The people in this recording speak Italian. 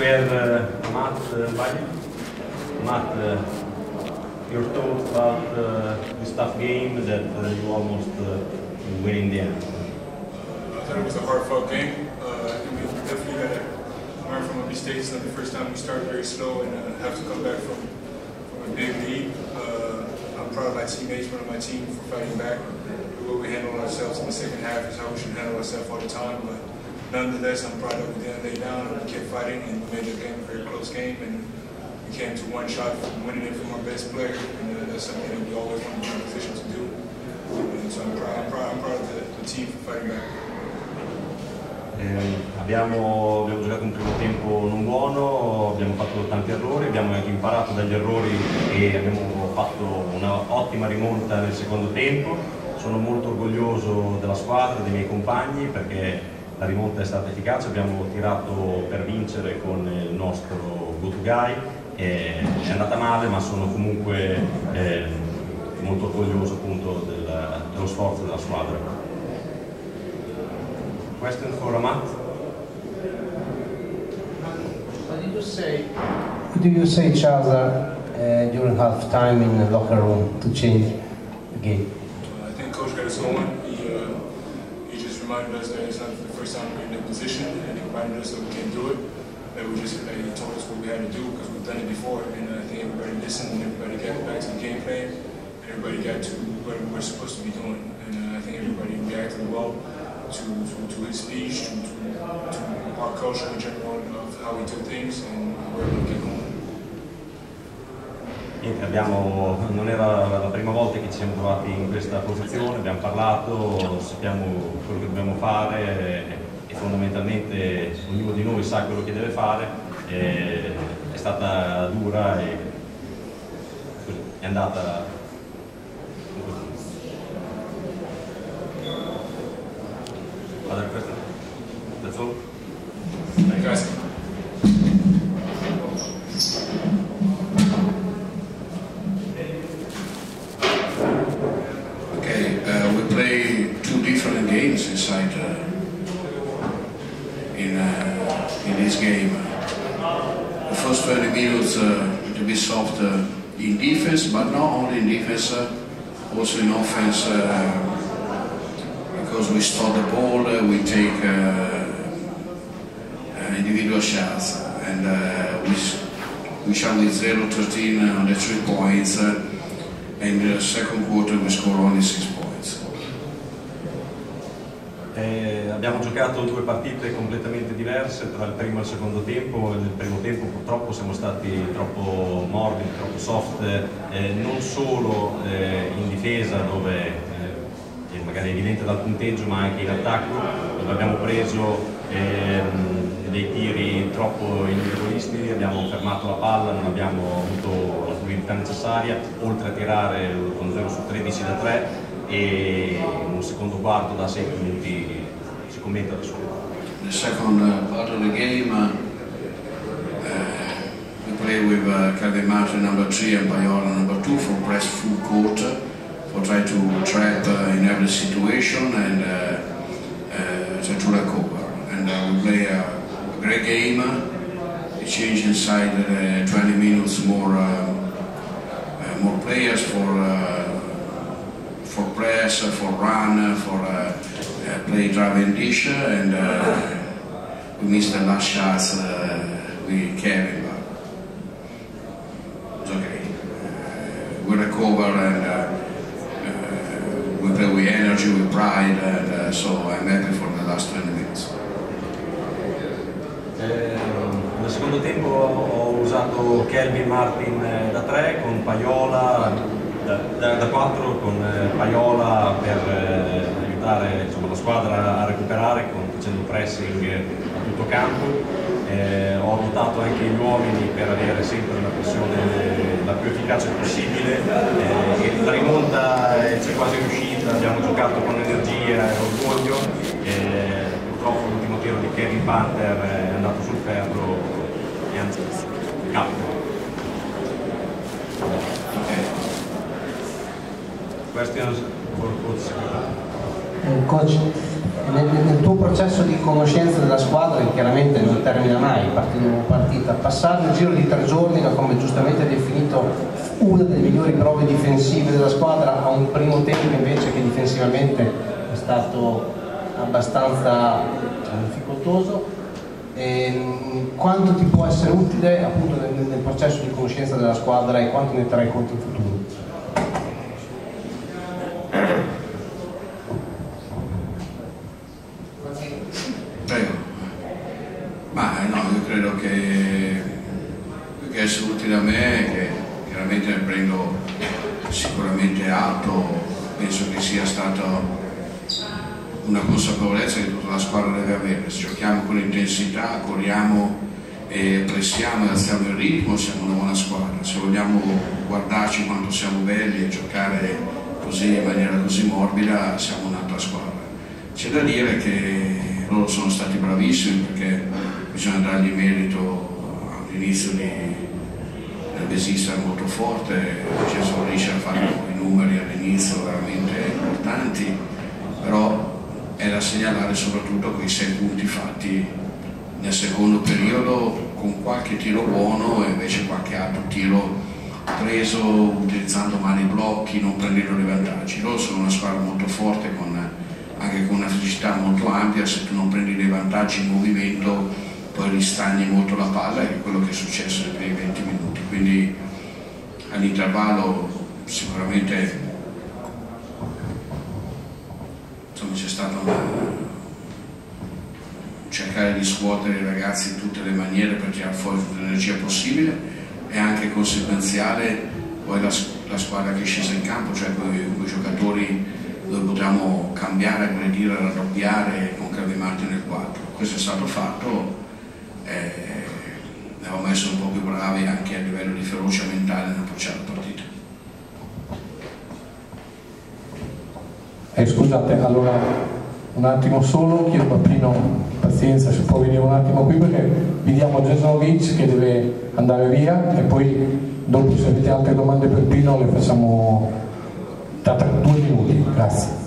where Matt, your thoughts about this tough game that you almost win in the end? I thought it was a hard-fought game. I think we definitely got to learn from our mistakes. It's not the first time we start very slow and have to come back from a big lead. I'm proud of my teammates, one of my team, for fighting back. The way we handle ourselves in the second half is how we should handle ourselves all the time. But nonetheless, I'm proud that we didn't lay down and we kept fighting, and we made the game a very close game. And we came to one shot from winning it from our best player, and that's something that we always want to be in a position to do. And so I'm proud of the team for fighting back. Abbiamo giocato un primo tempo non buono, abbiamo fatto tanti errori, abbiamo anche imparato dagli errori e abbiamo fatto un'ottima rimonta nel secondo tempo. Sono molto orgoglioso della squadra, dei miei compagni, perché la rimonta è stata efficace, abbiamo tirato per vincere con il nostro go to guy, è andata male, ma sono comunque molto orgoglioso appunto dello sforzo della squadra. Question for Matt. What did you say each other during half time in the locker room to change the game? I think Coach got us going. He just reminded us that it's not the first time we're in that position, and he reminded us that we can do it. That he told us what we had to do because we've done it before, and I think everybody listened and everybody got back to the game plan, and everybody got to what we're supposed to be doing. And I think everybody reacted well to his speech, to our culture in general of how we do things, and we're able to get going. Non era la prima volta che ci siamo trovati in questa posizione, abbiamo parlato, sappiamo quello che dobbiamo fare e fondamentalmente ognuno di noi sa quello che deve fare. È stata dura e è andata. Other question? That's all? Thank you guys. Okay, we play two different games inside in this game. The first 20 minutes to be soft in defense, but not only in defense, also in offense. Because we stop the ball, we take individual shots, and we shot with 0-13 on the 3 points, and in the second quarter we score only 6 points. Abbiamo giocato due partite completamente diverse tra il primo e il secondo tempo. Nel primo tempo purtroppo siamo stati troppo morbidi, troppo soft, non solo in difesa dove magari è evidente dal punteggio, ma anche in attacco, dove abbiamo preso dei tiri troppo individualisti, abbiamo fermato la palla, non abbiamo avuto la fluidità necessaria, oltre a tirare con 0 su 13 da 3 e un secondo quarto da 6 minuti si commenta da solo. The second part of the game, we play with Calvin Martin number 3 and Paiola number 2 for press full court. Or try to trap in every situation and try to recover. And we play a great game. We change inside 20 minutes more players for press, for run, for play drive and dish, and we missed the last shots we carried. But it's okay. We recover and. We play with energy, with pride, and so I'm happy for the last 20 minutes. Nel secondo tempo ho usato Calvin Martin da 3 con Paiola da 4 con Paiola per aiutare la squadra a recuperare facendo pressing a tutto campo. Ho ruotato anche gli uomini per avere sempre una pressione la più efficace possibile. La rimonta c'è quasi riuscita, abbiamo giocato con energia e orgoglio. Purtroppo l'ultimo tiro di Kevin Panther è andato sul ferro e anzi capita. Questions for Coach? Coach, nel tuo processo di conoscenza della squadra, che chiaramente non termina mai partita dopo partita, passare nel giro di 3 giorni da, come giustamente hai definito, una delle migliori prove difensive della squadra a un primo tempo invece che difensivamente è stato abbastanza difficoltoso, quanto ti può essere utile appunto nel processo di conoscenza della squadra e quanto ne terrai conto in futuro? Prego. Ma no, io credo che essere utile a me è che chiaramente ne prendo sicuramente atto, penso che sia stata una consapevolezza che tutta la squadra deve avere. Se giochiamo con intensità, corriamo e pressiamo e alziamo il ritmo, siamo una buona squadra. Se vogliamo guardarci quanto siamo belli e giocare così in maniera così morbida, siamo un'altra squadra. C'è da dire che loro sono stati bravissimi, perché bisogna dargli merito all'inizio del Besista molto forte. Gesù riesce a fare i numeri all'inizio veramente importanti, però è da segnalare soprattutto quei 6 punti fatti nel secondo periodo, con qualche tiro buono e invece qualche altro tiro preso utilizzando male i blocchi, non prendendo dei vantaggi. Loro sono una squadra molto forte, anche con una fisicità molto ampia. Se tu non prendi dei vantaggi in movimento poi ristagni molto la palla, e è quello che è successo nei primi 20 minuti. Quindi all'intervallo sicuramente c'è stato cercare di scuotere i ragazzi in tutte le maniere per tirare fuori tutta l'energia possibile, e anche conseguenziale poi la squadra che è scesa in campo, cioè quei giocatori dove potevamo cambiare, aggredire, raddoppiare con Calvin Martin nel 4. Questo è stato fatto, avevamo essere un po' più bravi anche a livello di ferocia mentale nell'approcciare la partita. Scusate, allora un attimo solo, chiedo a Pino pazienza se può venire un attimo qui, perché vediamo Jasnovic che deve andare via, e poi dopo se avete altre domande per Pino le facciamo tra 2 minuti. Grazie.